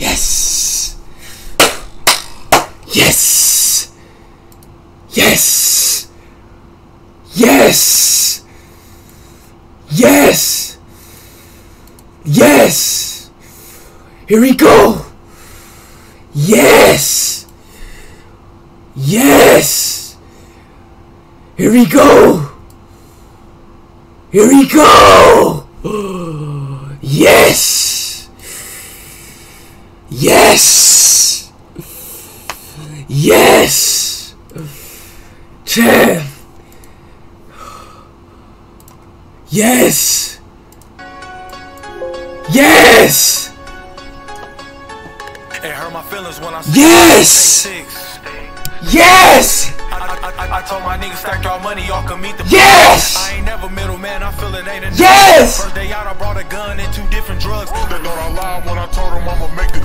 Yes. Yes. Yes. Yes. Yes. Yes. Here we go. Yes. Yes. Here we go. Here we go. Yes. Yes. Yes. 10. Yes. Yes. It hurt my feelings when I said Yes. Yes. I told my niggas stack y'all money, y'all can meet the Yes. I ain't never middleman, I feel it ain't enough. Yes. First day out, I brought a gun and 2 different drugs. They thought I lied when I told them I'ma make it.